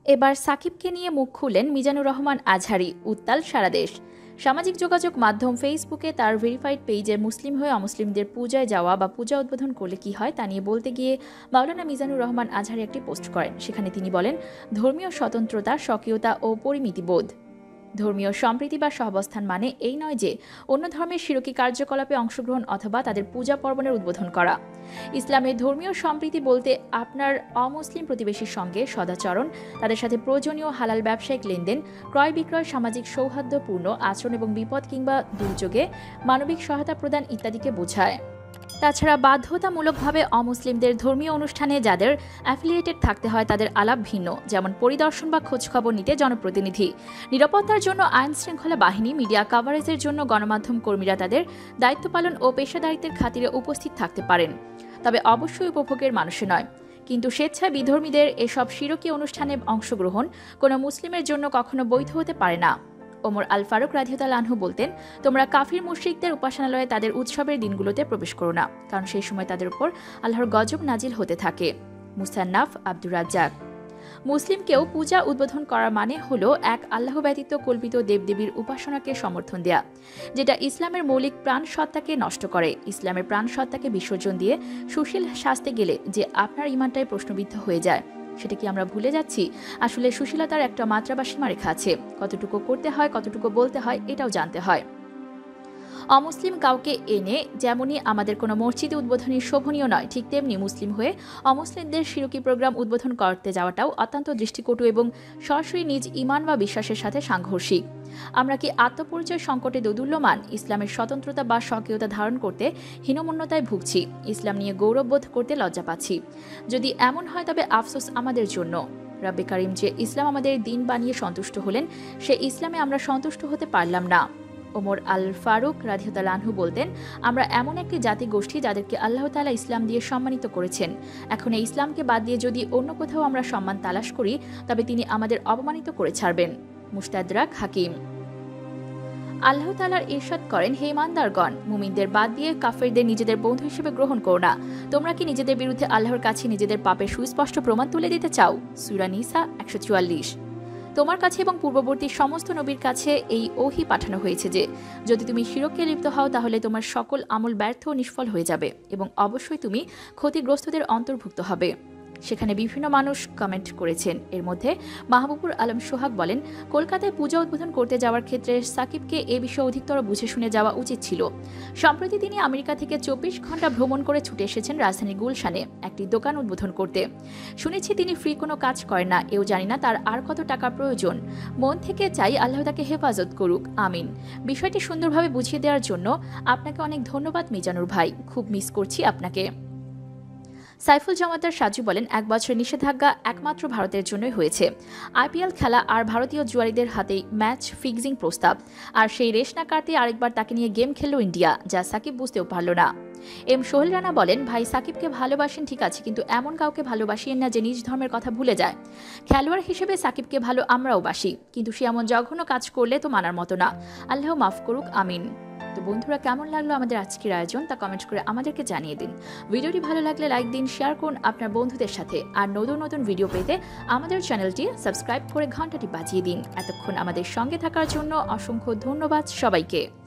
এবার সাকিবকে নিয়ে মুখ খুললেন মিজানুর রহমান আজহারি, উত্তাল সারা দেশ। সামাজিক যোগাযোগ মাধ্যম ফেসবুকে তার ভেরিফাইড পেজে মুসলিম হয়ে অমুসলিমদের পূজায় যাওয়া বা পূজা উদ্বোধন করলে কি হয় তা নিয়ে বলতে গিয়ে মাওলানা মিজানুর রহমান আজহারি একটি পোস্ট করেন। সেখানে তিনি বলেন, ধর্মীয় স্বতন্ত্রতা, স্বকীয়তা ও পরিমিতিবোধ। ধর্মীয় সম্প্রীতি বা সহাবস্থান মানে এই নয় যে অন্য ধর্মের শিরকি কার্যকলাপে অংশগ্রহণ অথবা তাদের পূজা পার্বণের উদ্বোধন করা। ইসলামের ধর্মীয় সম্প্রীতি বলতে আপনার অমুসলিম প্রতিবেশীর সঙ্গে সদাচরণ, তাদের সাথে প্রয়োজনীয় হালাল ব্যবসায়িক লেনদেন, ক্রয় বিক্রয়, সামাজিক সৌহার্দ্যপূর্ণ আচরণ এবং বিপদ কিংবা দুর্যোগে মানবিক সহায়তা প্রদান ইত্যাদিকে বোঝায়। তাছাড়া বাধ্যতামূলকভাবে অমুসলিমদের ধর্মীয় অনুষ্ঠানে যাদের অ্যাফিলিয়েটেড থাকতে হয় তাদের আলাপ ভিন্ন, যেমন পরিদর্শন বা খোঁজখবর নিতে জনপ্রতিনিধি, নিরাপত্তার জন্য আইন শৃঙ্খলা বাহিনী, মিডিয়া কাভারেজের জন্য গণমাধ্যম কর্মীরা তাদের দায়িত্ব পালন ও পেশাদারিত্বের খাতিরে উপস্থিত থাকতে পারেন, তবে অবশ্যই উপভোগের মানুষে নয়। কিন্তু স্বেচ্ছায় বিধর্মীদের এসব শিরকি অনুষ্ঠানে অংশগ্রহণ কোনো মুসলিমের জন্য কখনো বৈধ হতে পারে না। ওমর আল ফারুক রাদিয়াল্লাহু আনহু বলতেন, তোমরা কাফির মুশরিকদের উপাসনালয়ে তাদের উৎসবের দিনগুলোতে প্রবেশ করো না, কারণ সেই সময় তাদের উপর আল্লাহর গজব নাজিল হতে থাকে। মুসান্নাফ আব্দুর রাজ্জাক। মুসলিমকেও পূজা উদ্বোধন করা মানে হলো এক আল্লাহ ব্যতীত কল্পিত দেবদেবীর উপাসনাকে সমর্থন দেয়া, যেটা ইসলামের মৌলিক প্রাণ সত্তাকে নষ্ট করে। ইসলামের প্রাণ সত্তাকে বিসর্জন দিয়ে সুশীল সাজতে গেলে যে আপনার ঈমানটাই প্রশ্নবিদ্ধ হয়ে যায়, সেটা কি আমরা ভুলে যাচ্ছি? আসলে সুশীলতার একটা মাত্রা বা সীমারেখা আছে, কতটুকু করতে হয়, কতটুকু বলতে হয়, এটাও জানতে হয়। অমুসলিম কাউকে এনে যেমনই আমাদের কোনো মসজিদে উদ্বোধনী শোভনীয় নয়, ঠিক তেমনি মুসলিম হয়ে অমুসলিমদের শিরকি প্রোগ্রাম উদ্বোধন করতে যাওয়াটাও অত্যন্ত দৃষ্টিকটু এবং সরাসরি নিজ ঈমান বা বিশ্বাসের সাথে সাংঘর্ষিক। আমরা কি আত্মপরিচয় সংকটে দোদুল্যমান? ইসলামের স্বতন্ত্রতা বা স্বকীয়তা ধারণ করতে হীনমন্যতায় ভুগছি, ইসলাম নিয়ে গৌরববোধ করতে লজ্জা পাচ্ছি। যদি এমন হয় তবে আফসোস আমাদের জন্য। রব্বে কারিম যে ইসলাম আমাদের দিন বানিয়ে সন্তুষ্ট হলেন, সে ইসলামে আমরা সন্তুষ্ট হতে পারলাম না। ওমর আল ফারুক রাদিয়াল্লাহু আনহু বলতেন, আমরা এমন একটি জাতি গোষ্ঠী যাদেরকে আল্লাহ তাআলা ইসলাম দিয়ে সম্মানিত করেছেন। এখন এই ইসলামকে বাদ দিয়ে যদি অন্য কোথাও আমরা সম্মান তালাশ করি, তবে তিনি আমাদের অপমানিত করে ছাড়বেন। মুস্তাদরাক হাকিম। আল্লাহ তাআলা ইরশাদ করেন, হে ঈমানদারগণ, মুমিনদের বাদ দিয়ে কাফেরদের নিজেদের বন্ধু হিসেবে গ্রহণ করো না। তোমরা কি নিজেদের বিরুদ্ধে আল্লাহর কাছে নিজেদের পাপের সুস্পষ্ট প্রমাণ তুলে দিতে চাও? সূরা নিসা 144। তোমার কাছে এবং পূর্ববর্তী সমস্ত নবীর কাছে এই ওহী পাঠানো হয়েছে যে যদি তুমি শিরকে লিপ্ত হও তাহলে তোমার সকল আমল ব্যর্থ ও নিষ্ফল হয়ে যাবে এবং অবশ্যই তুমি ক্ষতিগ্রস্তদের অন্তর্ভুক্ত হবে। সেখানে বিভিন্ন মানুষ কমেন্ট করেছেন। এর মধ্যে মাহবুবুর আলম সোহাগ বলেন, কলকাতায় পূজা উদ্বোধন করতে যাওয়ার ক্ষেত্রে সাকিবকে এ বিষয়ে অধিকতর বুঝে শুনে যাওয়া উচিত ছিল। সম্প্রতি তিনি আমেরিকা থেকে 24 ঘন্টা ভ্রমণ করে ছুটে এসেছেন রাজধানী গুলশানে একটি দোকান উদ্বোধন করতে। শুনেছি তিনি ফ্রি কোনো কাজ করেন না, এও জানি না তার আর কত টাকা প্রয়োজন। মন থেকে চাই আল্লাহ তাকে হেফাজত করুক, আমিন। বিষয়টি সুন্দরভাবে বুঝিয়ে দেওয়ার জন্য আপনাকে অনেক ধন্যবাদ মিজানুর ভাই, খুব মিস করছি আপনাকে। সাইফুল জমাদার সাজু বলেন, 1 বছরের নিষেধাজ্ঞা একমাত্র ভারতের জন্যই হয়েছে। আইপিএল খেলা আর ভারতীয় জুয়ারিদের হাতেই ম্যাচ ফিক্সিং প্রস্তাব, আর সেই রেশ না কাটতে আরেকবার তাকে নিয়ে গেম খেলল ইন্ডিয়া, যা সাকিব বুঝতেও পারল না। এম সোহেল রানা বলেন, ভাই সাকিবকে ভালোবাসেন ঠিক আছে, কিন্তু এমন কাউকে ভালোবাসিয়েন না যে নিজ ধর্মের কথা ভুলে যায়। খেলোয়াড় হিসেবে সাকিবকে ভালো আমরাও বাসি, কিন্তু সে এমন জঘন্য কাজ করলে তো মানার মতো না। আল্লাহ মাফ করুক, আমিন। তো বন্ধুরা, কেমন লাগলো আমাদের আজকের আয়োজন তা কমেন্ট করে আমাদেরকে জানিয়ে দিন। ভিডিওটি ভালো লাগলে লাইক দিন, শেয়ার করুন আপনার বন্ধুদের সাথে, আর নতুন নতুন ভিডিও পেতে আমাদের চ্যানেলটি সাবস্ক্রাইব করে ঘন্টাটি বাজিয়ে দিন। এতক্ষণ আমাদের সঙ্গে থাকার জন্য অসংখ্য ধন্যবাদ সবাইকে।